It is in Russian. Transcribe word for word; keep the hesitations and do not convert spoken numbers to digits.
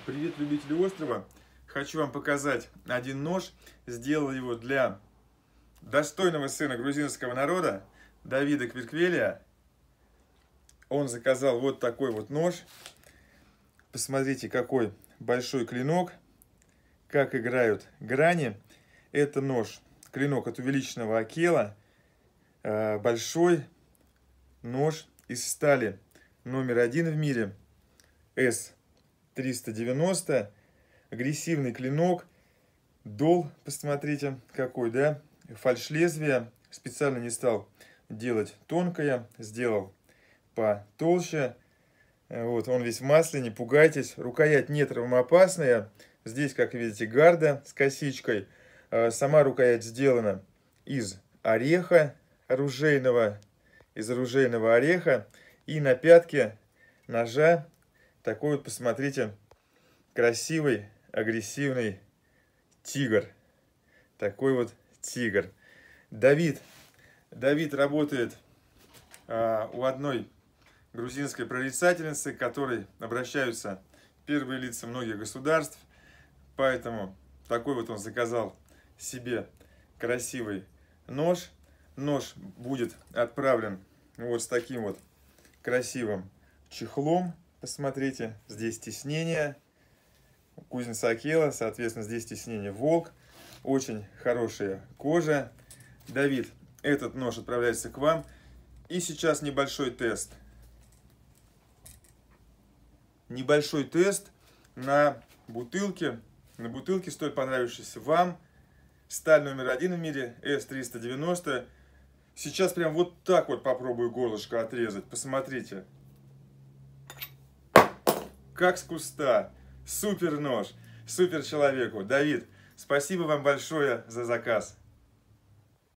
Привет, любители острова! Хочу вам показать один нож. Сделал его для достойного сына грузинского народа, Давида Квирквелия. Он заказал вот такой вот нож. Посмотрите, какой большой клинок, как играют грани. Это нож, клинок от увеличенного акела. Большой нож из стали номер один в мире, эс триста девяносто. Агрессивный клинок. Дол, посмотрите, какой, да? Фальш-лезвие. Специально не стал делать тонкое, сделал потолще. Вот, он весь в масле, не пугайтесь. Рукоять не травмоопасная. Здесь, как видите, гарда с косичкой. Сама рукоять сделана из ореха оружейного, из оружейного ореха. И на пятке ножа такой вот, посмотрите, красивый, агрессивный тигр. Такой вот тигр. Давид. Давид работает а, у одной грузинской прорицательницы, к которой обращаются первые лица многих государств. Поэтому такой вот он заказал себе красивый нож. Нож будет отправлен вот с таким вот красивым чехлом. Посмотрите, здесь тиснение. Кузница Акела, соответственно, здесь тиснение волк. Очень хорошая кожа. Давид, этот нож отправляется к вам. И сейчас небольшой тест. Небольшой тест на бутылке. На бутылке, столь понравившейся вам. Сталь номер один в мире, эс триста девяносто. Сейчас прям вот так вот попробую горлышко отрезать. Посмотрите. Как с куста. Супер нож. Супер человеку. Давид, спасибо вам большое за заказ.